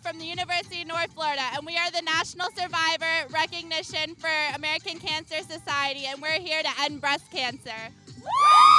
from the University of North Florida, and we are the National Survivor Recognition for American Cancer Society, and we're here to end breast cancer.